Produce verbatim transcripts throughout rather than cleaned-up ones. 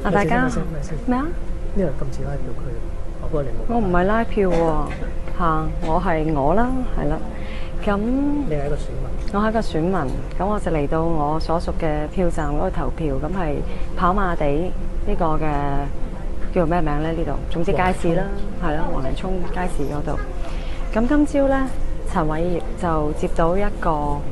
啊大家咩啊？ 呢個咁似拉票區，我幫你冇。 我唔係拉票喎，嚇，我係我啦，係啦。咁你係一個選民。 我係一個選民，咁我就嚟到我所屬嘅票站嗰度投票，咁係跑馬地呢個嘅叫做咩名咧？呢度總之街市啦，係啦，黃泥涌街市嗰度。咁今朝咧，陳偉業就接到一個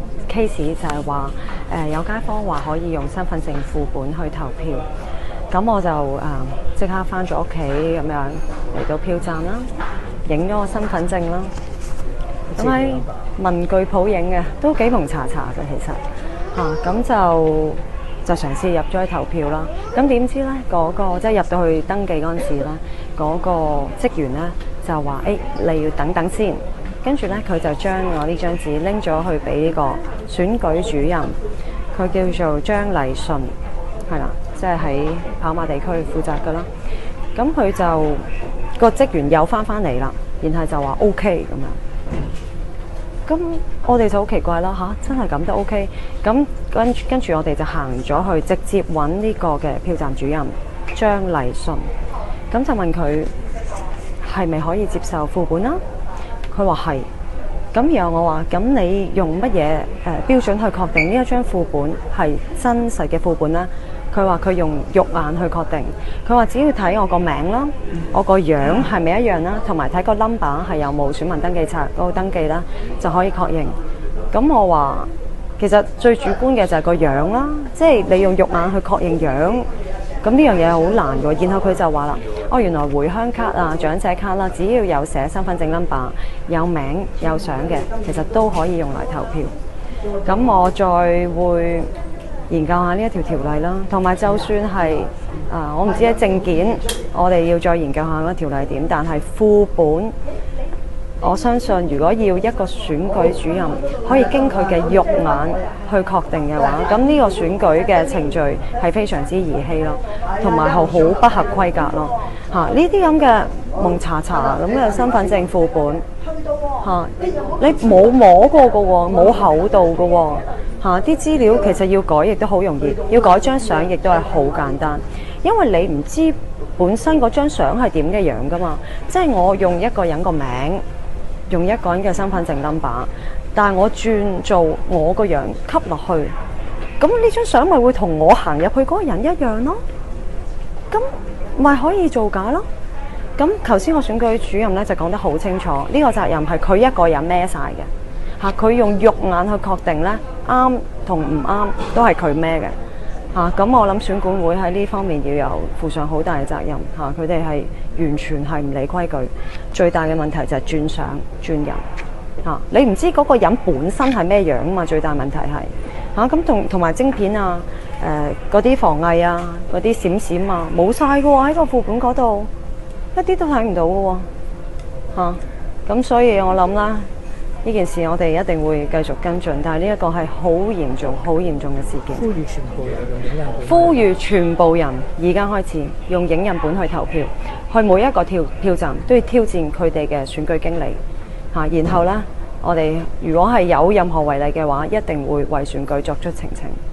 case， 就係話誒有街坊話可以用身份證副本去投票，咁我就誒即刻返咗屋企咁樣嚟到票站啦，影咗個身份證啦。咁喺文具鋪影嘅，都幾蒙查查嘅其實嚇，咁、啊、就就嘗試入咗去投票啦。咁點知咧，嗰、嗰個即係入到去登記嗰陣時咧，嗰、嗰個職員咧就話：誒、欸、你要等等先。跟住咧，佢就將我呢張紙拎咗去俾呢個選舉主任，佢叫做張麗順，係啦，即係喺跑馬地區負責噶啦。咁佢就、嗰個職員又翻翻嚟啦，然後就話 OK 咁樣。咁我哋就好奇怪啦嚇，真係咁都 OK。咁跟跟住我哋就行咗去，直接揾呢個嘅票站主任張麗順，咁就問佢係咪可以接受副本啦？佢話係。咁然後我話：咁你用乜嘢誒標準去確定呢一張副本係真實嘅副本呢？佢話佢用肉眼去確定。佢話只要睇我個名啦，我個樣係咪一樣啦，同埋睇個 number 係有冇選民登記冊嗰個登記啦，就可以確認。咁我話其實最主觀嘅就係個樣啦，即係你用肉眼去確認樣，咁呢樣嘢好難㗎。然後佢就話啦：哦，原來回鄉卡啊、長者卡啦，只要有寫身份證 number、有名、有相嘅，其實都可以用嚟投票。咁我再會研究下呢一條條例啦，同埋就算係啊，我唔知喺證件，我哋要再研究下嗰條例點。但係副本，我相信如果要一個選舉主任可以經佢嘅肉眼去確定嘅話，咁呢個選舉嘅程序係非常之兒戲咯，同埋係好不合規格咯。嚇、啊，呢啲咁嘅蒙查查咁嘅身份證副本嚇、啊，你冇摸過嘅喎，冇厚度嘅喎。嚇、啊！啲資料其實要改亦都好容易，要改張相亦都係好簡單，因為你唔知本身嗰張相係點嘅樣噶嘛。即係我用一個人個名，用一個人嘅身份證 number， 但係我轉做我個樣吸落去，咁呢張相咪會同我行入去嗰個人一樣咯。咁咪可以造假咯。咁頭先個選舉主任咧就講得好清楚，呢、這個責任係佢一個人孭晒嘅。嚇！佢用肉眼去確定咧，啱同唔啱都係佢孭嘅。嚇！咁我諗選管會喺呢方面要有負上好大嘅責任。嚇！佢哋係完全係唔理規矩，最大嘅問題就係轉相轉人。嚇！你唔知嗰個人本身係咩樣啊嘛？最大問題係嚇，咁同同埋晶片啊，誒嗰啲防偽啊，嗰啲閃閃啊，冇晒嘅喎，喺個副本嗰度，一啲都睇唔到嘅喎。嚇！咁所以我諗啦。呢件事我哋一定會繼續跟進，但係呢一個係好嚴重、好嚴重嘅事件。 呼籲全部人用影印本。 呼籲全部人而家開始用影印本去投票，去每一個票票站都要挑戰佢哋嘅選舉經理嚇，然後呢，我哋如果係有任何違例嘅話，一定會為選舉作出澄清。